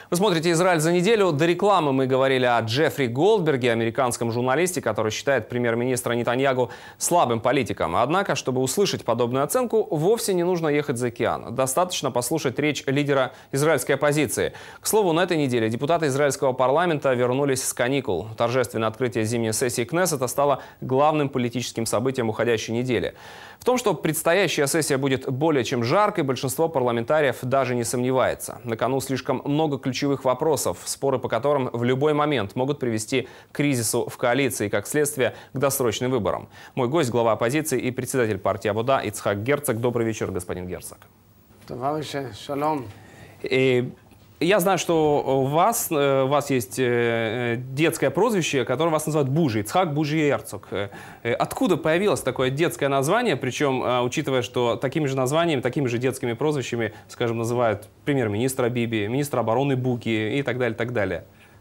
Вы смотрите «Израиль за неделю». До рекламы мы говорили о Джеффри Голдберге, американском журналисте, который считает премьер-министра Нетаньягу слабым политиком. Однако, чтобы услышать подобную оценку, вовсе не нужно ехать за океан. Достаточно послушать речь лидера израильской оппозиции. К слову, на этой неделе депутаты израильского парламента вернулись с каникул. Торжественное открытие зимней сессии Кнессета стало главным политическим событием уходящей недели. В том, что предстоящая сессия будет более чем жаркой, большинство парламентариев даже не сомневается. На кону слишком много ключевых вопросов, споры по которым в любой момент могут привести к кризису в коалиции, как следствие к досрочным выборам. Мой гость, глава оппозиции и председатель партии Авода Ицхак Герцог. Добрый вечер, господин Герцог. Я знаю, что у вас есть детское прозвище, которое вас называют Бужи, Ицхак Бужи Герцог. Откуда появилось такое детское название, причем, учитывая, что такими же названиями, такими же детскими прозвищами, скажем, называют премьер-министра Биби, министра обороны Буки и так далее, так далее?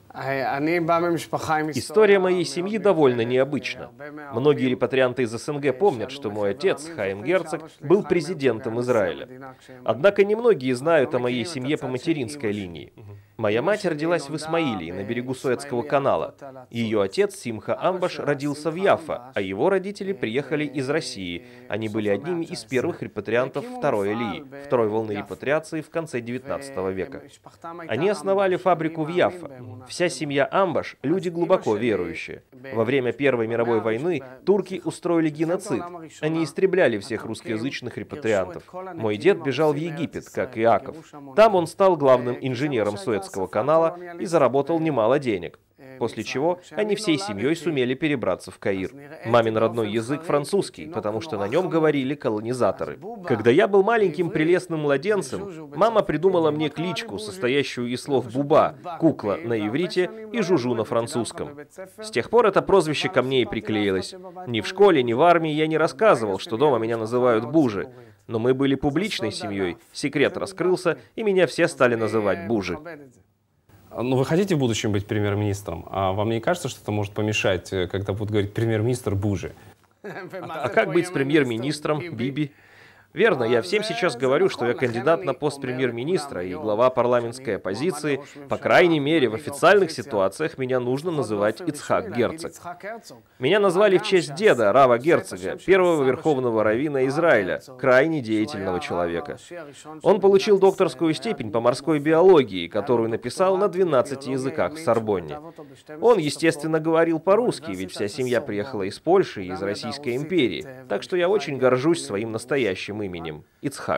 История моей семьи довольно необычна. Многие репатрианты из СНГ помнят, что мой отец, Хаим Герцог, был президентом Израиля. Однако немногие знают о моей семье по материнской линии. Моя мать родилась в Исмаилии, на берегу Суэцкого канала. Ее отец, Симха Амбаш, родился в Яффа, а его родители приехали из России. Они были одними из первых репатриантов второй Элии, второй волны репатриации в конце 19 века. Они основали фабрику в Яффа. Вся семья Амбаш – люди глубоко верующие. Во время Первой мировой войны турки устроили геноцид. Они истребляли всех русскоязычных репатриантов. Мой дед бежал в Египет, как Иаков. Там он стал главным инженером Суэцкого канала и заработал немало денег. После чего они всей семьей сумели перебраться в Каир. Мамин родной язык французский, потому что на нем говорили колонизаторы. Когда я был маленьким прелестным младенцем, мама придумала мне кличку, состоящую из слов «буба», «кукла» на иврите и «жужу» на французском. С тех пор это прозвище ко мне и приклеилось. Ни в школе, ни в армии я не рассказывал, что дома меня называют Бужи. Но мы были публичной семьей, секрет раскрылся, и меня все стали называть Бужи. Ну, вы хотите в будущем быть премьер-министром? А вам не кажется, что это может помешать, когда будут говорить премьер-министр Бужи? А как быть с премьер-министром Биби? Верно, я всем сейчас говорю, что я кандидат на пост премьер-министра и глава парламентской оппозиции. По крайней мере, в официальных ситуациях меня нужно называть Ицхак Герцог. Меня назвали в честь деда, Рава Герцога, первого верховного раввина Израиля, крайне деятельного человека. Он получил докторскую степень по морской биологии, которую написал на 12 языках в Сорбонне. Он, естественно, говорил по-русски, ведь вся семья приехала из Польши и из Российской империи. Так что я очень горжусь своим настоящим именем Ицхак.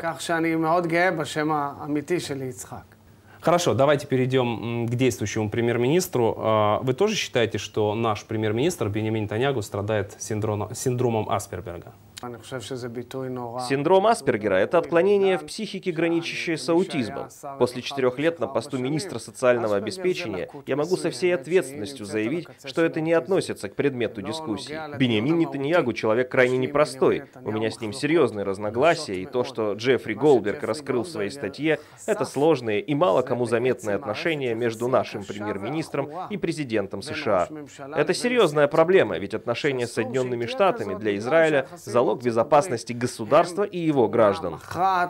Хорошо, давайте перейдем к действующему премьер-министру. Вы тоже считаете, что наш премьер-министр Биньямин Нетаньяху страдает синдромом Аспергера? Синдром Аспергера – это отклонение в психике, граничащее с аутизмом. После 4 лет на посту министра социального обеспечения я могу со всей ответственностью заявить, что это не относится к предмету дискуссии. Биньямин Нетаньяху – человек крайне непростой. У меня с ним серьезные разногласия, и то, что Джеффри Голдберг раскрыл в своей статье, это сложные и мало кому заметные отношения между нашим премьер-министром и президентом США. Это серьезная проблема, ведь отношения с Соединенными Штатами для Израиля – залог безопасности государства и его граждан.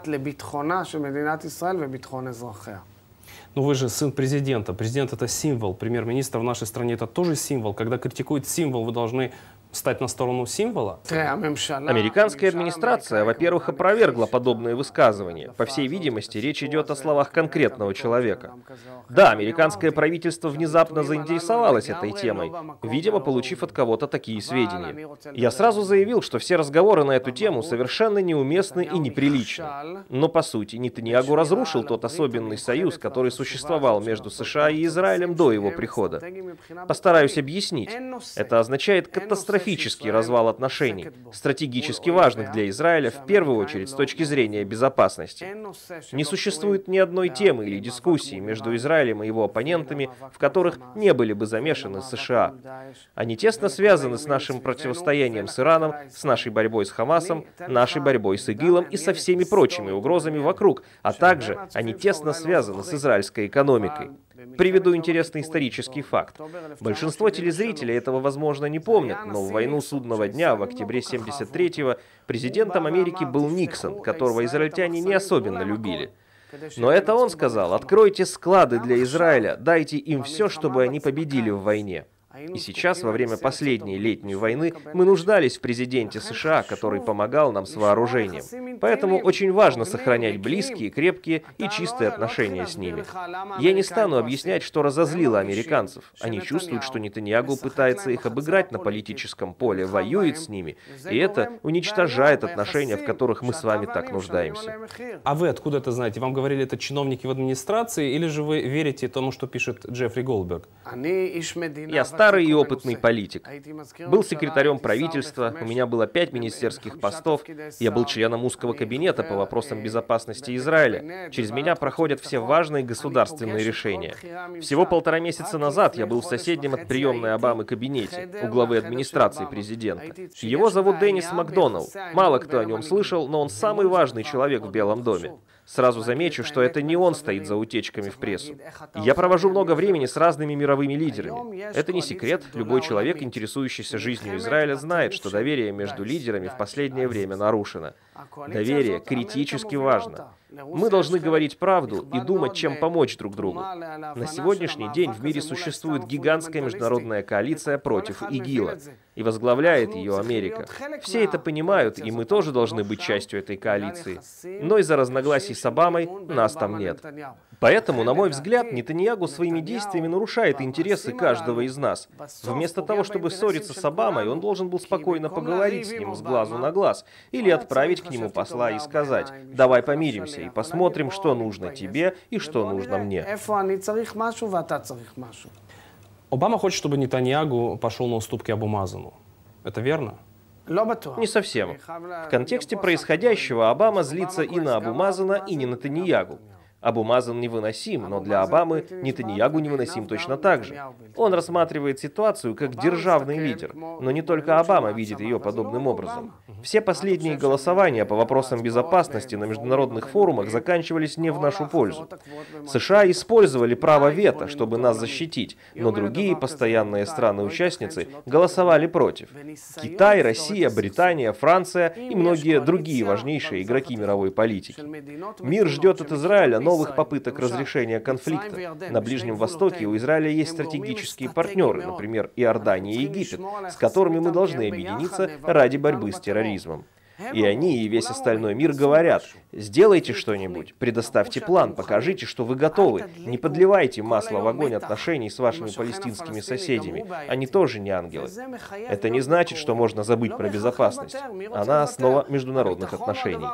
Ну вы же сын президента. Президент — это символ. Премьер-министр в нашей стране — это тоже символ. Когда критикуют символ, вы должны стать на сторону символа? Американская администрация, во-первых, опровергла подобные высказывания. По всей видимости, речь идет о словах конкретного человека. Да, американское правительство внезапно заинтересовалось этой темой, видимо, получив от кого-то такие сведения. Я сразу заявил, что все разговоры на эту тему совершенно неуместны и неприличны. Но, по сути, Нетаньяху разрушил тот особенный союз, который существовал между США и Израилем до его прихода. Постараюсь объяснить. Это означает катастрофический развал отношений, стратегически важных для Израиля, в первую очередь с точки зрения безопасности. Не существует ни одной темы или дискуссии между Израилем и его оппонентами, в которых не были бы замешаны США. Они тесно связаны с нашим противостоянием с Ираном, с нашей борьбой с Хамасом, нашей борьбой с ИГИЛом и со всеми прочими угрозами вокруг, а также они тесно связаны с израильской экономикой. Приведу интересный исторический факт. Большинство телезрителей этого, возможно, не помнят, но в войну Судного дня в октябре 1973-го президентом Америки был Никсон, которого израильтяне не особенно любили. Но это он сказал: откройте склады для Израиля, дайте им все, чтобы они победили в войне. И сейчас, во время последней летней войны, мы нуждались в президенте США, который помогал нам с вооружением. Поэтому очень важно сохранять близкие, крепкие и чистые отношения с ними. Я не стану объяснять, что разозлило американцев. Они чувствуют, что Нетаньягу пытается их обыграть на политическом поле, воюет с ними, и это уничтожает отношения, в которых мы с вами так нуждаемся. А вы откуда это знаете? Вам говорили это чиновники в администрации, или же вы верите тому, что пишет Джеффри Голдберг? Я старый и опытный политик. Был секретарем правительства, у меня было 5 министерских постов, я был членом узкого кабинета по вопросам безопасности Израиля. Через меня проходят все важные государственные решения. Всего 1,5 месяца назад я был в соседнем от приемной Обамы кабинете, у главы администрации президента. Его зовут Деннис Макдоналл. Мало кто о нем слышал, но он самый важный человек в Белом доме. Сразу замечу, что это не он стоит за утечками в прессу. Я провожу много времени с разными мировыми лидерами. Это не секрет, любой человек, интересующийся жизнью Израиля, знает, что доверие между лидерами в последнее время нарушено. Доверие критически важно. Мы должны говорить правду и думать, чем помочь друг другу. На сегодняшний день в мире существует гигантская международная коалиция против ИГИЛа, и возглавляет ее Америка. Все это понимают, и мы тоже должны быть частью этой коалиции. Но из-за разногласий с Обамой нас там нет. Поэтому, на мой взгляд, Нетаньягу своими действиями нарушает интересы каждого из нас. Вместо того, чтобы ссориться с Обамой, он должен был спокойно поговорить с ним с глазу на глаз или отправить к нему посла и сказать: «Давай помиримся и посмотрим, что нужно тебе и что нужно мне». Обама хочет, чтобы Нетаньягу пошел на уступки Абу Мазану. Это верно? Не совсем. В контексте происходящего Обама злится и на Абу Мазана, и на Нетаньягу. Абу Мазан невыносим, но для Обамы Нетаньягу невыносим точно так же. Он рассматривает ситуацию как державный лидер, но не только Обама видит ее подобным образом. Все последние голосования по вопросам безопасности на международных форумах заканчивались не в нашу пользу. США использовали право вето, чтобы нас защитить, но другие постоянные страны-участницы голосовали против. Китай, Россия, Британия, Франция и многие другие важнейшие игроки мировой политики. Мир ждет от Израиля новых попыток разрешения конфликта. На Ближнем Востоке у Израиля есть стратегические партнеры, например, Иордания и Египет, с которыми мы должны объединиться ради борьбы с терроризмом. И они, и весь остальной мир говорят: сделайте что-нибудь, предоставьте план, покажите, что вы готовы. Не подливайте масло в огонь отношений с вашими палестинскими соседями. Они тоже не ангелы. Это не значит, что можно забыть про безопасность. Она основа международных отношений.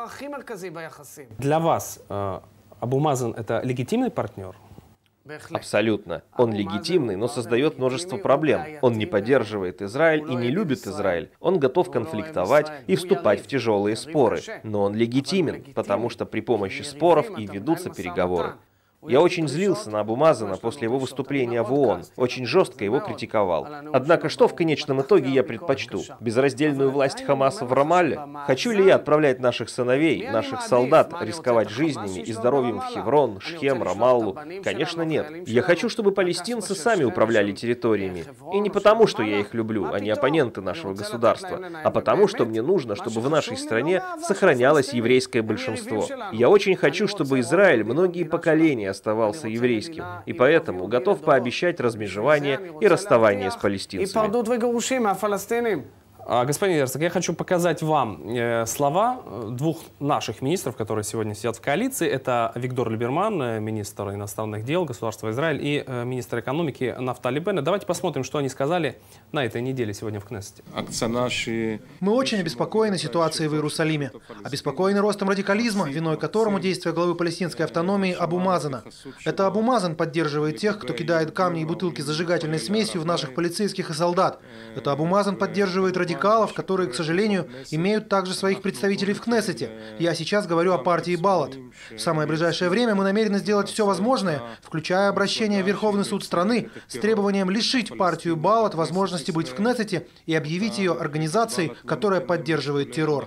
Для вас Абу Мазан — это легитимный партнер? Абсолютно. Он легитимный, но создает множество проблем. Он не поддерживает Израиль и не любит Израиль. Он готов конфликтовать и вступать в тяжелые споры. Но он легитимен, потому что при помощи споров и ведутся переговоры. Я очень злился на Абу Мазана после его выступления в ООН, очень жестко его критиковал. Однако что в конечном итоге я предпочту? Безраздельную власть Хамаса в Рамалле? Хочу ли я отправлять наших сыновей, наших солдат, рисковать жизнями и здоровьем в Хеврон, Шхем, Рамаллу? Конечно, нет. Я хочу, чтобы палестинцы сами управляли территориями. И не потому, что я их люблю, они оппоненты нашего государства, а потому, что мне нужно, чтобы в нашей стране сохранялось еврейское большинство. Я очень хочу, чтобы Израиль многие поколения оставался еврейским, и поэтому готов пообещать размежевание и расставание с палестинцами. Господин Герцог, я хочу показать вам слова двух наших министров, которые сегодня сидят в коалиции. Это Виктор Либерман, министр иностранных дел государства Израиль, и министр экономики Нафтали Беннет. Давайте посмотрим, что они сказали на этой неделе сегодня в Кнессете. Мы очень обеспокоены ситуацией в Иерусалиме. Обеспокоены ростом радикализма, виной которому действия главы палестинской автономии Абу Мазана. Это Абу Мазан поддерживает тех, кто кидает камни и бутылки с зажигательной смесью в наших полицейских и солдат. Это Абу Мазан поддерживает радикализм, которые, к сожалению, имеют также своих представителей в Кнессете. Я сейчас говорю о партии Балат. В самое ближайшее время мы намерены сделать все возможное, включая обращение в Верховный суд страны с требованием лишить партию Балат возможности быть в Кнессете и объявить ее организацией, которая поддерживает террор.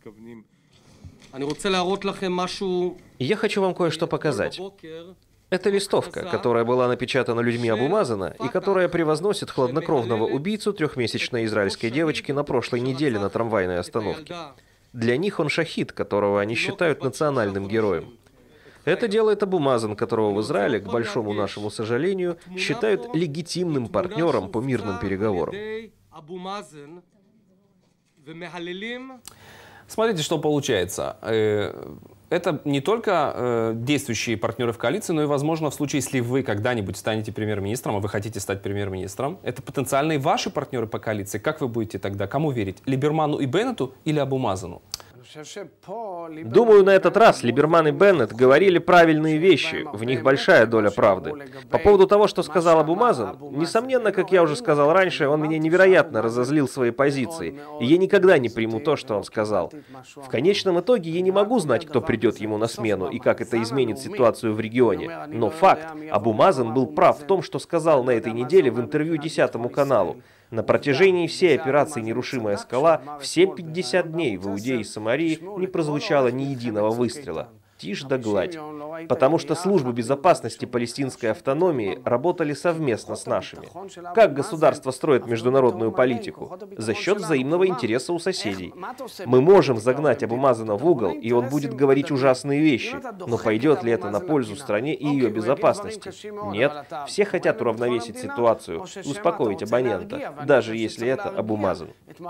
Я хочу вам кое-что показать. Это листовка, которая была напечатана людьми Абу Мазана и которая превозносит хладнокровного убийцу трехмесячной израильской девочки на прошлой неделе на трамвайной остановке. Для них он шахид, которого они считают национальным героем. Это делает Абу Мазен, которого в Израиле, к большому нашему сожалению, считают легитимным партнером по мирным переговорам. Смотрите, что получается. Это не только действующие партнеры в коалиции, но и, возможно, в случае, если вы когда-нибудь станете премьер-министром, а вы хотите стать премьер-министром, это потенциальные ваши партнеры по коалиции. Как вы будете тогда? Кому верить? Либерману и Беннету или Абу Мазену? Думаю, на этот раз Либерман и Беннет говорили правильные вещи, в них большая доля правды. По поводу того, что сказал Абу Мазен, несомненно, как я уже сказал раньше, он меня невероятно разозлил своей позицией, и я никогда не приму то, что он сказал. В конечном итоге я не могу знать, кто придет ему на смену и как это изменит ситуацию в регионе. Но факт, Абу Мазен был прав в том, что сказал на этой неделе в интервью 10 каналу. На протяжении всей операции «Нерушимая скала» все 50 дней в Иудее и Самарии не прозвучало ни единого выстрела. Тишь да гладь. Потому что службы безопасности палестинской автономии работали совместно с нашими. Как государство строит международную политику? За счет взаимного интереса у соседей. Мы можем загнать Абу Мазена в угол, и он будет говорить ужасные вещи. Но пойдет ли это на пользу стране и ее безопасности? Нет. Все хотят уравновесить ситуацию, успокоить абонента, даже если это Абу Мазен.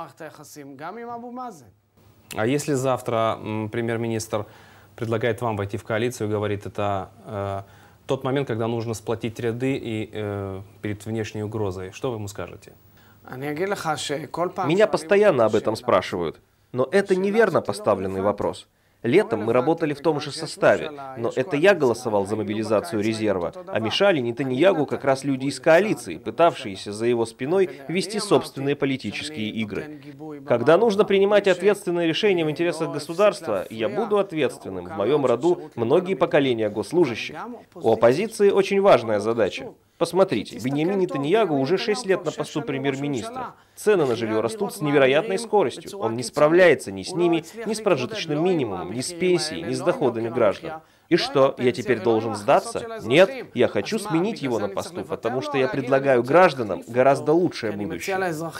А если завтра премьер-министр предлагает вам войти в коалицию и говорит, это тот момент, когда нужно сплотить ряды и перед внешней угрозой, что вы ему скажете? Меня постоянно об этом спрашивают, но это неверно поставленный вопрос. Летом мы работали в том же составе, но это я голосовал за мобилизацию резерва, а мешали Нетаньягу как раз люди из коалиции, пытавшиеся за его спиной вести собственные политические игры. Когда нужно принимать ответственные решения в интересах государства, я буду ответственным. В моем роду многие поколения госслужащих. У оппозиции очень важная задача. Посмотрите, Биньямин Нетаньягу уже 6 лет на посту премьер-министра. Цены на жилье растут с невероятной скоростью. Он не справляется ни с ними, ни с прожиточным минимумом, ни с пенсией, ни с доходами граждан. И что, я теперь должен сдаться? Нет, я хочу сменить его на посту, потому что я предлагаю гражданам гораздо лучшее будущее.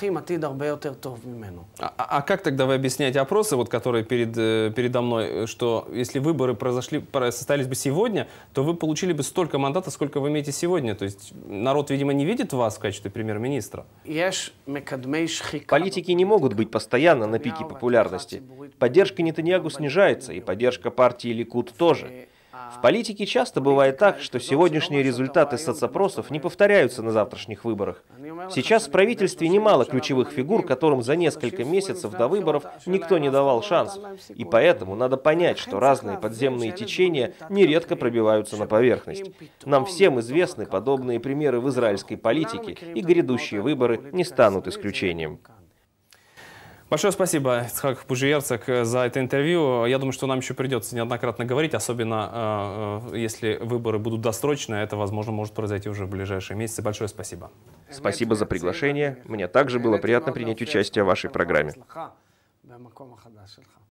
А как тогда вы объясняете опросы, вот, которые передо мной, что если выборы состоялись бы сегодня, то вы получили бы столько мандатов, сколько вы имеете сегодня? То есть народ, видимо, не видит вас в качестве премьер-министра? Политики не могут быть постоянно на пике популярности. Поддержка Нетаньягу снижается, и поддержка партии Ликуд тоже. В политике часто бывает так, что сегодняшние результаты соцопросов не повторяются на завтрашних выборах. Сейчас в правительстве немало ключевых фигур, которым за несколько месяцев до выборов никто не давал шанс. И поэтому надо понять, что разные подземные течения нередко пробиваются на поверхность. Нам всем известны подобные примеры в израильской политике, и грядущие выборы не станут исключением. Большое спасибо, Ицхак Бужиерцог, за это интервью. Я думаю, что нам еще придется неоднократно говорить, особенно если выборы будут досрочные. Это, возможно, может произойти уже в ближайшие месяцы. Большое спасибо. Спасибо за приглашение. Мне также было приятно принять участие в вашей программе.